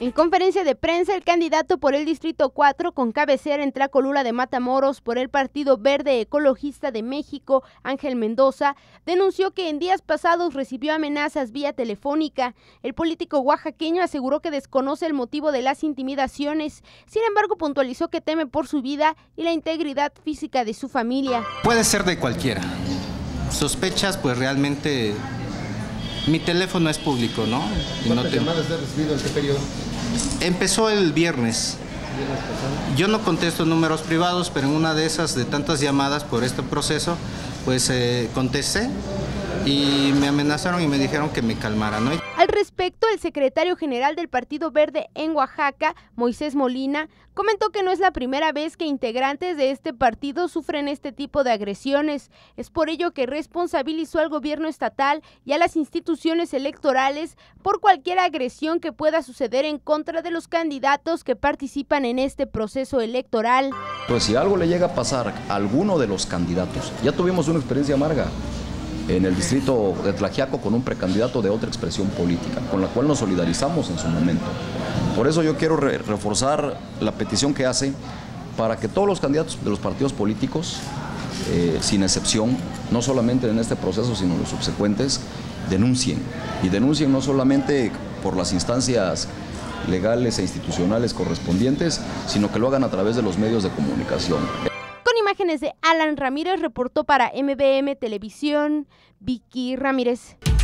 En conferencia de prensa, el candidato por el Distrito 4, con cabecera en Tlacolula de Matamoros por el Partido Verde Ecologista de México, Ángel Mendoza, denunció que en días pasados recibió amenazas vía telefónica. El político oaxaqueño aseguró que desconoce el motivo de las intimidaciones. Sin embargo, puntualizó que teme por su vida y la integridad física de su familia. Puede ser de cualquiera. Sospechas, pues realmente mi teléfono es público, ¿no? ¿Cuántas llamadas has recibido en qué periodo? Empezó el viernes. Yo no contesto números privados, pero en una de esas de tantas llamadas por este proceso, pues contesté y me amenazaron y me dijeron que me calmara, ¿no? Al respecto, el secretario general del Partido Verde en Oaxaca, Moisés Molina, comentó que no es la primera vez que integrantes de este partido sufren este tipo de agresiones. Es por ello que responsabilizó al gobierno estatal y a las instituciones electorales por cualquier agresión que pueda suceder en contra de los candidatos que participan en este proceso electoral. Pues si algo le llega a pasar a alguno de los candidatos, ya tuvimos una experiencia amarga en el distrito de Tlaxiaco con un precandidato de otra expresión política, con la cual nos solidarizamos en su momento. Por eso yo quiero reforzar la petición que hace para que todos los candidatos de los partidos políticos, sin excepción, no solamente en este proceso, sino en los subsecuentes, denuncien. Y denuncien no solamente por las instancias legales e institucionales correspondientes, sino que lo hagan a través de los medios de comunicación. Con imágenes de Alan Ramírez, reportó para MBM Televisión, Vicky Ramírez.